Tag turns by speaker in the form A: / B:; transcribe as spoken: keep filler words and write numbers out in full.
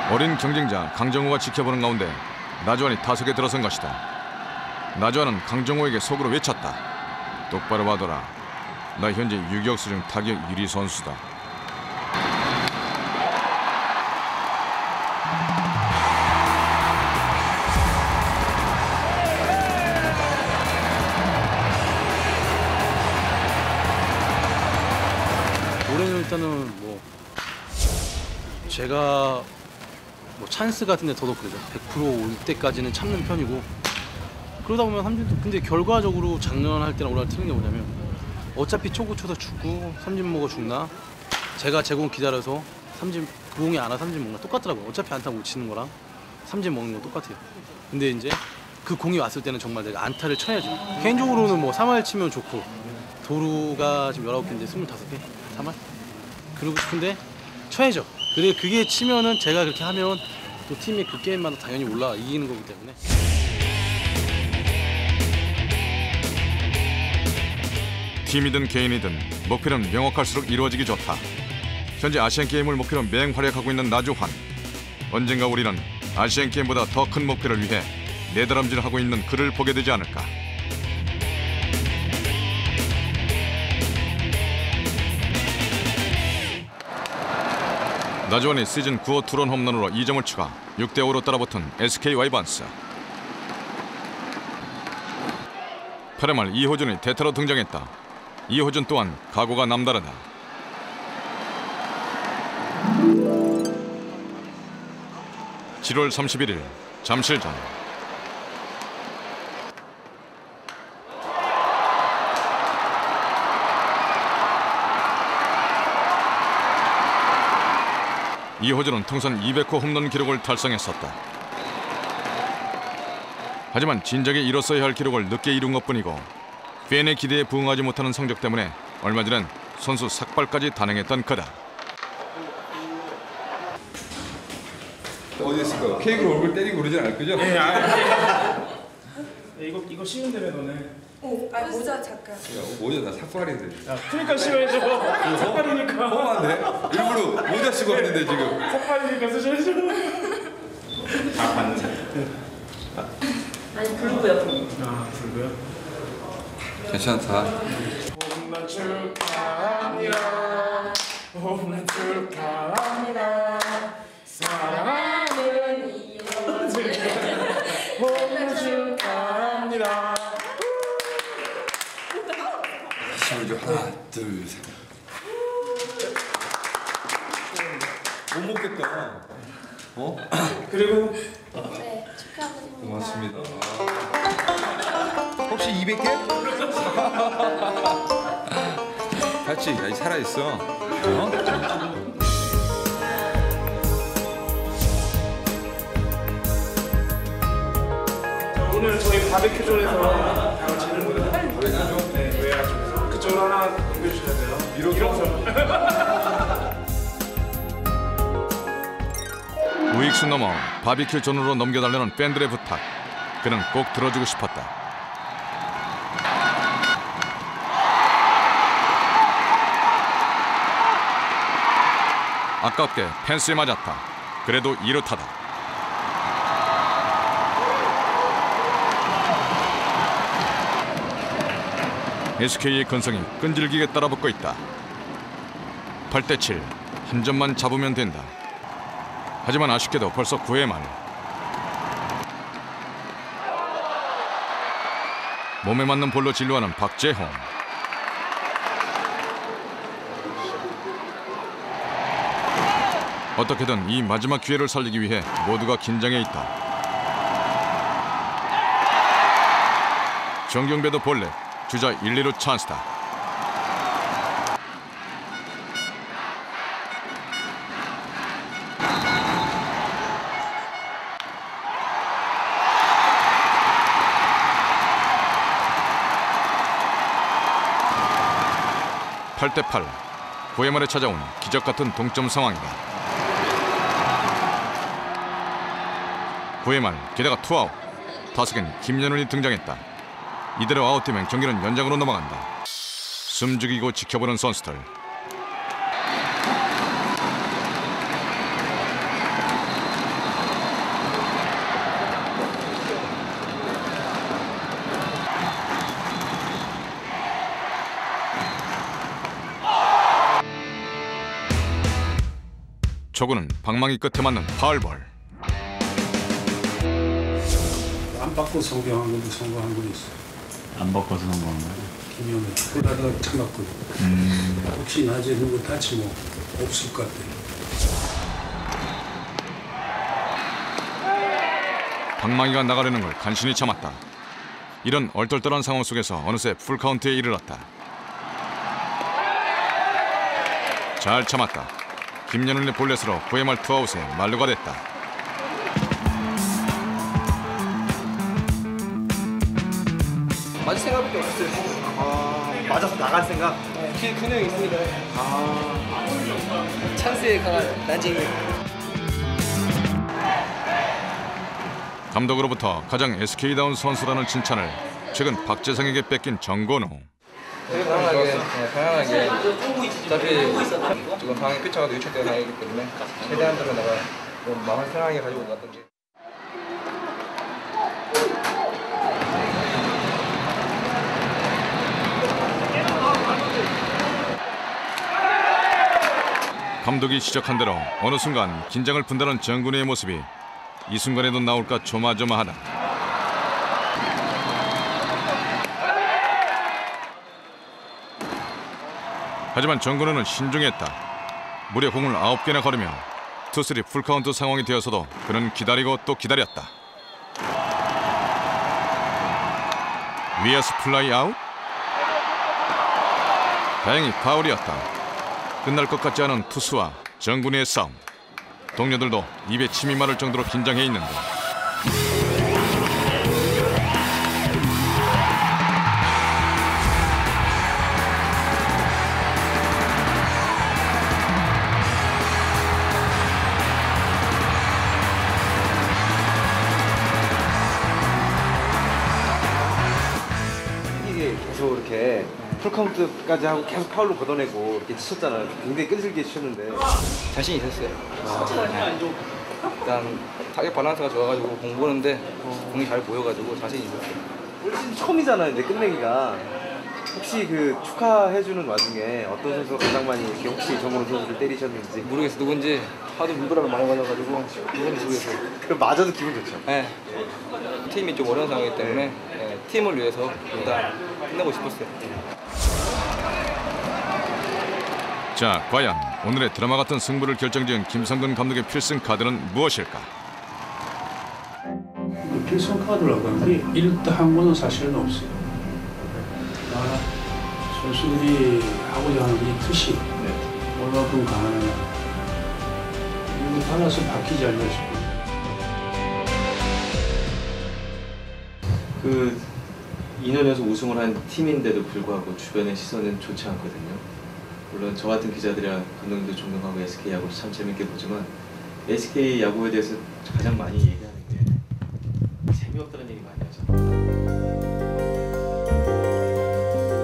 A: 어린 경쟁자 강정호가 지켜보는 가운데 나주환이 타석에 들어선 것이다. 나주환은 강정호에게 속으로 외쳤다. 똑바로 봐둬라. 나 현재 유격수 중 타격 일 위 선수다.
B: 올해는 일단은 뭐 제가 뭐 찬스 같은 데 더더욱 그래요. 백 퍼센트 올 때까지는 참는 편이고, 그러다 보면 삼진도, 근데 결과적으로 작년 할 때랑 올해 틀린 게 뭐냐면 어차피 초구 쳐서 죽고 삼진 먹어 죽나, 제가 제공 기다려서 삼진 그 공이 안 와 삼진 먹나 똑같더라고요. 어차피 안타 못 치는 거랑 삼진 먹는 거 똑같아요. 근데 이제 그 공이 왔을 때는 정말 내가 안타를 쳐야죠. 개인적으로는 뭐 삼 할 치면 좋고, 도루가 지금 열아홉 개인데 스물다섯 개? 삼 할? 그러고 싶은데 쳐야죠. 그래, 그게 치면은 제가 그렇게 하면 또 팀이 그 게임마다 당연히 올라 이기는 거기 때문에.
A: 팀이든 개인이든 목표는 명확할수록 이루어지기 좋다. 현재 아시안게임을 목표로 맹활약하고 있는 나주환. 언젠가 우리는 아시안게임보다 더 큰 목표를 위해 내다람질하고 있는 그를 보게 되지 않을까. 나주환이 시즌 구 호 투런 홈런으로 이 점을 추가 육 대 오로 따라붙은 에스케이 와이번스. 팔 회 말 이호준이 대타로 등장했다. 이호준 또한 각오가 남다르다. 칠월 삼십일일 잠실전. 이호준은 통산 이백 호 홈런 기록을 달성했었다. 하지만 진작에 이뤘어야 할 기록을 늦게 이룬 것뿐이고, 팬의 기대에 부응하지 못하는 성적 때문에 얼마 전엔 선수 삭발까지 단행했던 그다.
C: 어디 있을까? 케이크로 얼굴 때리고 그러진 않을 거죠?
D: 네, 아니. 이거 이거 씌면 되면 너네.
E: 어, 아 모자 잠깐.
C: 야, 모자 나 삭발인데.
D: 야, 그러니까 씌워야죠. 삭발이니까.
C: 험한데? 일부러 모자 쓰고 왔는데 지금.
D: 삭발이니까 쓰셔야죠. 다 봤는데.
E: 아니 불고요.
D: 아, 불고요?
C: 괜찮다.
D: 홈런 축하합니다. 홈런 축하합니다. 사랑하는 이호준. 홈런 축하합니다.
C: 시우주 하나, 둘, 셋. 못 먹겠다. 어?
D: 그리고
E: 네, 축하드립니다.
C: 고맙습니다. 혹시 이백 개? 같이 아직 살아있어. 어?
D: 오늘 저희 바베큐존에서 다 같이 있는 거예요. 바베큐존? 네, 그래가지고 그쪽으로 하나 넘겨주셔야 돼요.
C: 밀어서?
A: 우익수 넘어 바비큐 존으로 넘겨달라는 팬들의 부탁. 그는 꼭 들어주고 싶었다. 아깝게 펜스에 맞았다. 그래도 이렇다다. 에스케이의 근성이 끈질기게 따라붙고 있다. 팔 대 칠, 한 점만 잡으면 된다. 하지만 아쉽게도 벌써 구 회 말. 몸에 맞는 볼로 진루하는 박재홍. 어떻게든 이 마지막 기회를 살리기 위해 모두가 긴장해 있다. 정경배도 볼넷, 주자 일, 이루 찬스다. 팔 대 팔, 구 회 말에 찾아온 기적같은 동점 상황이다. 구 회 말 게다가 투아웃. 타석엔 김연훈이 등장했다. 이대로 아웃되면 경기는 연장으로 넘어간다. 숨죽이고 지켜보는 선수들. 초구는 방망이 끝에 맞는 파울볼.
F: 안 받고 성공한 것도 성공한 거 있어.
G: 안 바꿔서 성공한 거야?
F: 김영은 콜라다가 참았거든.
G: 음.
F: 혹시 낮에 누구 다치 뭐 없을 것 같아.
A: 방망이가 나가려는 걸 간신히 참았다. 이런 얼떨떨한 상황 속에서 어느새 풀카운트에 이르렀다. 잘 참았다. 김연훈의 볼넷으로 구회말 투아웃에 만루가 됐다.
H: 맞을 생각밖에 없었어요. 아, 맞아서 나갈 생각? 네, 그 근육이 있습니다. 아, 찬스에 강한 난징이.
A: 감독으로부터 가장 에스케이다운 선수라는 칭찬을 최근 박재상에게 뺏긴 정건우.
H: 되게 편안하게, 네, 편안하게. 어차피 지금 상황이 피처가 유출된 상황이기 때문에 최대한 대로 내가 좀 마음을 편하게 가지고 갔던 게.
A: 감독이 지적한 대로 어느 순간 긴장을 푼다는 정근우의 모습이 이 순간에도 나올까 조마조마하다. 하지만 정근우는 신중했다. 무려 공을 아홉 개나 걸으며 투쓰리 풀카운트 상황이 되어서도 그는 기다리고 또 기다렸다. 위에서 플라이 아웃? 다행히 파울이었다. 끝날 것 같지 않은 투수와 정근우의 싸움. 동료들도 입에 침이 마를 정도로 긴장해 있는데
I: 이게 계속 이렇게 풀카운트까지 하고 계속 파울로 걷어내고 이렇게 치셨잖아요. 굉장히 끈질기게 치셨는데
H: 자신 있었어요. 일단 타격 밸런스가 좋아가지고 공 보는데 공이 잘 보여가지고 자신 있었어요.
I: 올 시즌 처음이잖아요. 이제 끝내기가 혹시 그 축하해주는 와중에 어떤 선수가 가장 많이 이렇게 혹시 정근우 선수를 때리셨는지
H: 모르겠어 누군지 하도 물구나무 많이 맞아가지고 누군지 모르겠어요.
I: 그럼 맞아도 기분 좋죠.
H: 네. 팀이 좀 어려운 상황이기 때문에 네, 팀을 위해서 일단 끝내고 싶었어요.
A: 자, 과연 오늘의 드라마 같은 승부를 결정지은 김성근 감독의 필승 카드는 무엇일까?
F: 필승 카드라고 하는데 일도 한 번은 사실은 없어요. 아, 선수들이 하고자 하는 이 뜻이 얼마큼 강하느냐. 이거 따라서 바뀌지 않나 싶어요.
J: 그 이 년에서 우승을 한 팀인데도 불구하고 주변의 시선은 좋지 않거든요. 물론 저 같은 기자들이야 감독님도 존경하고 에스케이 야구를 참 재밌게 보지만 에스케이 야구에 대해서 가장 많이 얘기하는 게 재미없다는 얘기 많이 하잖아요.